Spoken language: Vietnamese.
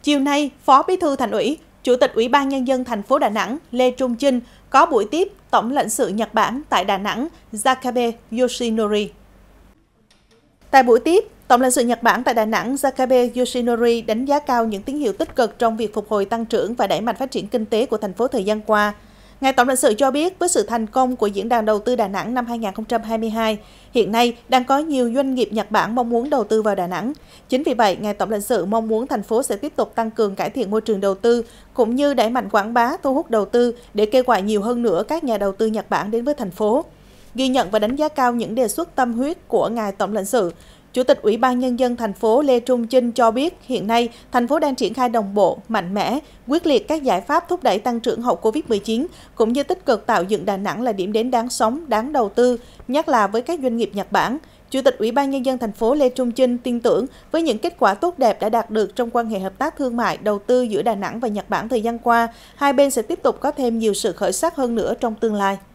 Chiều nay, Phó Bí thư Thành ủy, Chủ tịch Ủy ban Nhân dân thành phố Đà Nẵng Lê Trung Chinh có buổi tiếp Tổng lãnh sự Nhật Bản tại Đà Nẵng Wakabe Yoshinori. Tại buổi tiếp, Tổng lãnh sự Nhật Bản tại Đà Nẵng Wakabe Yoshinori đánh giá cao những tín hiệu tích cực trong việc phục hồi tăng trưởng và đẩy mạnh phát triển kinh tế của thành phố thời gian qua. Ngài Tổng lãnh sự cho biết với sự thành công của Diễn đàn Đầu tư Đà Nẵng năm 2022, hiện nay đang có nhiều doanh nghiệp Nhật Bản mong muốn đầu tư vào Đà Nẵng. Chính vì vậy, Ngài Tổng lãnh sự mong muốn thành phố sẽ tiếp tục tăng cường cải thiện môi trường đầu tư, cũng như đẩy mạnh quảng bá, thu hút đầu tư để kêu gọi nhiều hơn nữa các nhà đầu tư Nhật Bản đến với thành phố. Ghi nhận và đánh giá cao những đề xuất tâm huyết của Ngài Tổng lãnh sự, Chủ tịch Ủy ban Nhân dân thành phố Lê Trung Chinh cho biết hiện nay thành phố đang triển khai đồng bộ, mạnh mẽ, quyết liệt các giải pháp thúc đẩy tăng trưởng hậu Covid-19, cũng như tích cực tạo dựng Đà Nẵng là điểm đến đáng sống, đáng đầu tư, nhất là với các doanh nghiệp Nhật Bản. Chủ tịch Ủy ban Nhân dân thành phố Lê Trung Chinh tin tưởng với những kết quả tốt đẹp đã đạt được trong quan hệ hợp tác thương mại, đầu tư giữa Đà Nẵng và Nhật Bản thời gian qua, hai bên sẽ tiếp tục có thêm nhiều sự khởi sắc hơn nữa trong tương lai.